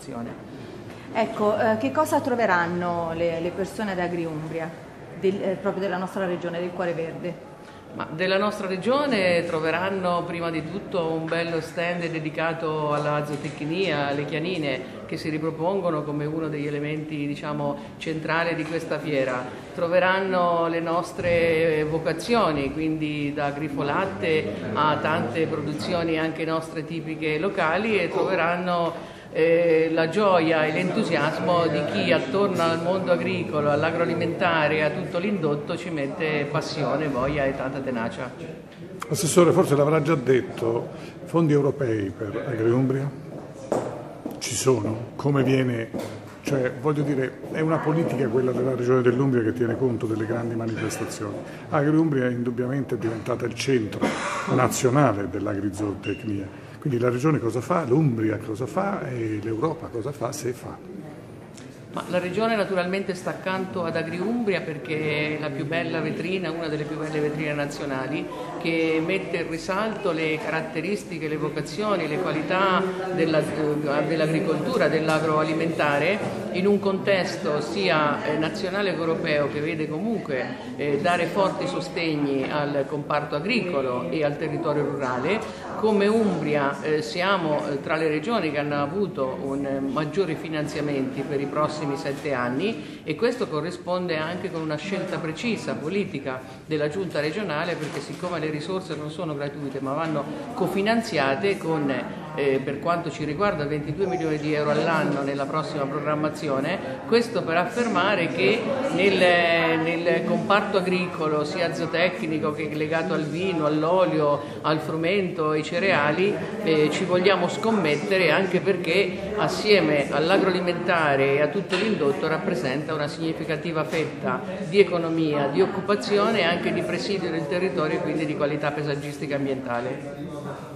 formazione. Ecco, che cosa troveranno le persone ad Agriumbria, proprio della nostra regione, del Cuore Verde? Ma della nostra regione troveranno prima di tutto un bello stand dedicato alla zootecnia, alle chianine, che si ripropongono come uno degli elementi, diciamo, centrali di questa fiera. Troveranno le nostre vocazioni, quindi da Grifolatte a tante produzioni anche nostre tipiche locali, e troveranno la gioia e l'entusiasmo di chi attorno al mondo agricolo, all'agroalimentare e a tutto l'indotto ci mette passione, voglia e tanta tenacia. Assessore, forse l'avrà già detto, fondi europei per Agriumbria ci sono? Come viene? Cioè, voglio dire, è una politica quella della regione dell'Umbria che tiene conto delle grandi manifestazioni. Agriumbria è indubbiamente diventata il centro nazionale dell'agrizootecnia. Quindi la regione cosa fa, l'Umbria cosa fa e l'Europa cosa fa, se fa. Ma la regione naturalmente sta accanto ad Agriumbria perché è la più bella vetrina, una delle più belle vetrine nazionali, che mette in risalto le caratteristiche, le vocazioni, le qualità dell'agricoltura, dell'agroalimentare, in un contesto sia nazionale che europeo, che vede comunque dare forti sostegni al comparto agricolo e al territorio rurale. Come Umbria siamo tra le regioni che hanno avuto maggiori finanziamenti per i prossimi 7 anni, e questo corrisponde anche con una scelta precisa politica della giunta regionale, perché siccome le risorse non sono gratuite ma vanno cofinanziate con, per quanto ci riguarda, 22 milioni di euro all'anno nella prossima programmazione, questo per affermare che nel comparto agricolo, sia zootecnico che legato al vino, all'olio, al frumento, ai cereali, ci vogliamo scommettere, anche perché assieme all'agroalimentare e a tutto l'indotto rappresenta una significativa fetta di economia, di occupazione e anche di presidio del territorio e quindi di qualità paesaggistica e ambientale.